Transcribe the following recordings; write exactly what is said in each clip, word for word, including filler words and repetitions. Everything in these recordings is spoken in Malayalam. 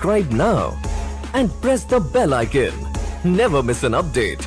Subscribe now and press the bell icon. Never miss an update.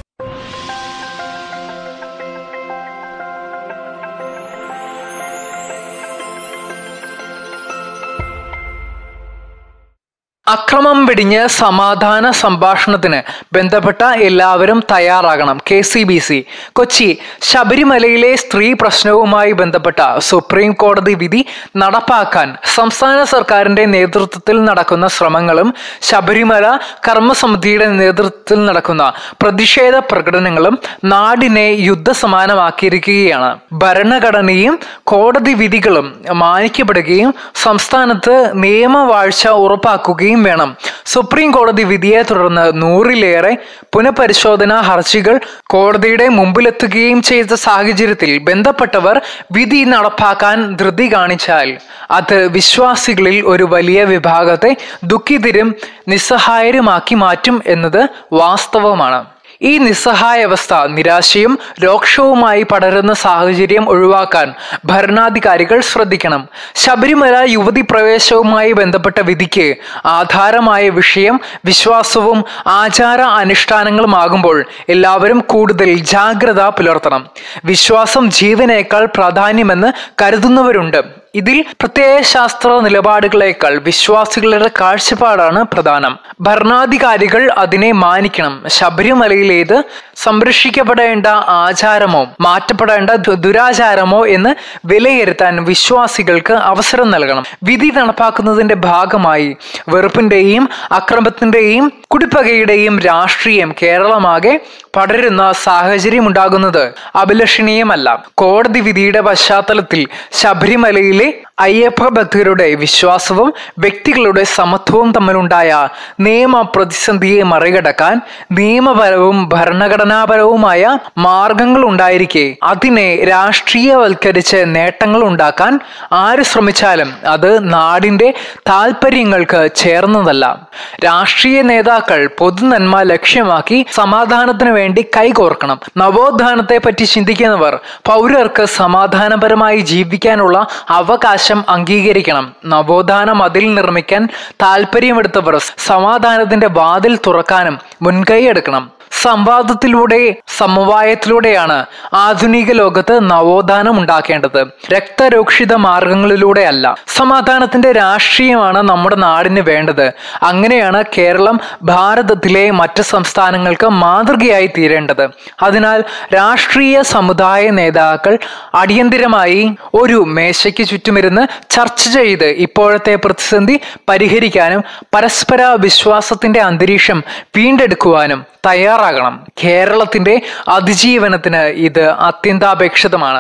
അക്രമം വെടിഞ്ഞ് സമാധാന സംഭാഷണത്തിന് ബന്ധപ്പെട്ട എല്ലാവരും തയ്യാറാകണം. K C B C Kochi. ശബരിമലയിലെ സ്ത്രീ പ്രശ്നവുമായി ബന്ധപ്പെട്ട സുപ്രീം കോടതി വിധി നടപ്പാക്കാൻ സംസ്ഥാന സർക്കാരിന്റെ നേതൃത്വത്തിൽ നടക്കുന്ന ശ്രമങ്ങളും ശബരിമല കർമ്മസമിതിയുടെ നേതൃത്വത്തിൽ നടക്കുന്ന പ്രതിഷേധ പ്രകടനങ്ങളും നാടിനെ യുദ്ധസമാനമാക്കിയിരിക്കുകയാണ്. ഭരണഘടനയും കോടതി വിധികളും മാനിക്കപ്പെടുകയും സംസ്ഥാനത്ത് നിയമവാഴ്ച ഉറപ്പാക്കുകയും വേണം. സുപ്രീം കോടതി വിധിയെ തുടർന്ന് നൂറിലേറെ പുനഃപരിശോധനാ ഹർജികൾ കോടതിയുടെ മുമ്പിലെത്തുകയും ചെയ്ത സാഹചര്യത്തിൽ ബന്ധപ്പെട്ടവർ വിധി നടപ്പാക്കാൻ ധൃതി കാണിച്ചാൽ അത് വിശ്വാസികളിൽ ഒരു വലിയ വിഭാഗത്തെ ദുഃഖിതരും നിസ്സഹായരുമാക്കി മാറ്റും എന്നത് വാസ്തവമാണ്. ഈ നിസ്സഹായാവസ്ഥ നിരാശയും രോക്ഷവുമായി പടരുന്ന സാഹചര്യം ഒഴിവാക്കാൻ ഭരണാധികാരികൾ ശ്രദ്ധിക്കണം. ശബരിമല യുവതി പ്രവേശവുമായി ബന്ധപ്പെട്ട വിധിക്ക് ആധാരമായ വിഷയം വിശ്വാസവും ആചാര അനുഷ്ഠാനങ്ങളുമാകുമ്പോൾ എല്ലാവരും കൂടുതൽ ജാഗ്രത പുലർത്തണം. വിശ്വാസം ജീവനേക്കാൾ പ്രാധാന്യമെന്ന് കരുതുന്നവരുണ്ട്. ഇതിൽ പ്രത്യയശാസ്ത്ര നിലപാടുകളേക്കാൾ വിശ്വാസികളുടെ കാഴ്ചപ്പാടാണ് പ്രധാനം. ഭരണാധികാരികൾ അതിനെ മാനിക്കണം. ശബരിമലയിലേത് സംരക്ഷിക്കപ്പെടേണ്ട ആചാരമോ മാറ്റപ്പെടേണ്ട ദുരാചാരമോ എന്ന് വിലയിരുത്താൻ വിശ്വാസികൾക്ക് അവസരം നൽകണം. വിധി നടപ്പാക്കുന്നതിന്റെ ഭാഗമായി വെറുപ്പിന്റെയും അക്രമത്തിന്റെയും കുടിപ്പകയുടെയും രാഷ്ട്രീയം കേരളമാകെ പടരുന്ന സാഹചര്യം ഉണ്ടാകുന്നത് അഭിലഷണീയമല്ല. കോടതി വിധിയുടെ പശ്ചാത്തലത്തിൽ ശബരിമലയിലെ അയ്യപ്പ ഭക്തരുടെ വിശ്വാസവും വ്യക്തികളുടെ സമത്വവും തമ്മിലുണ്ടായ നിയമ പ്രതിസന്ധിയെ മറികടക്കാൻ നിയമപരവും ഭരണഘടനാപരവുമായ മാർഗങ്ങൾ ഉണ്ടായിരിക്കെ അതിനെ രാഷ്ട്രീയവൽക്കരിച്ച് നേട്ടങ്ങൾ ഉണ്ടാക്കാൻ ആര് ശ്രമിച്ചാലും അത് നാടിന്റെ താല്പര്യങ്ങൾക്ക് ചേർന്നതല്ല. രാഷ്ട്രീയ നേതാക്കൾ പൊതുനന്മ ലക്ഷ്യമാക്കി സമാധാനത്തിന് വേണ്ടി കൈകോർക്കണം. നവോത്ഥാനത്തെ പറ്റി ചിന്തിക്കുന്നവർ പൗരർക്ക് സമാധാനപരമായി ജീവിക്കാനുള്ള അവകാശം അംഗീകരിക്കണം. നവോത്ഥാന മതിൽ നിർമ്മിക്കാൻ താല്പര്യമെടുത്തവർ സമാധാനത്തിന്റെ വാതിൽ തുറക്കാനും മുൻകൈ എടുക്കണം. സംവാദത്തിലൂടെ സമവായത്തിലൂടെയാണ് ആധുനിക ലോകത്ത് നവോത്ഥാനം ഉണ്ടാക്കേണ്ടത്, രക്തരൂക്ഷിത മാർഗങ്ങളിലൂടെ അല്ല. സമാധാനത്തിന്റെ രാഷ്ട്രീയമാണ് നമ്മുടെ നാടിന് വേണ്ടത്. അങ്ങനെയാണ് കേരളം ഭാരതത്തിലെ മറ്റ് സംസ്ഥാനങ്ങൾക്ക് മാതൃകയായി തീരേണ്ടത്. അതിനാൽ രാഷ്ട്രീയ സമുദായ നേതാക്കൾ അടിയന്തിരമായി ഒരു മേശയ്ക്ക് ചുറ്റുമിരുന്ന് ചർച്ച ചെയ്ത് ഇപ്പോഴത്തെ പ്രതിസന്ധി പരിഹരിക്കാനും പരസ്പര വിശ്വാസത്തിന്റെ അന്തരീക്ഷം വീണ്ടെടുക്കുവാനും തയ്യാറാകണം. കേരളത്തിന്റെ അതിജീവനത്തിന് ഇത് അത്യന്താപേക്ഷിതമാണ്.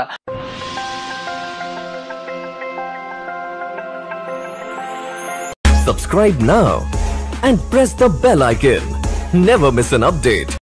Subscribe now and press the bell icon. Never miss an update.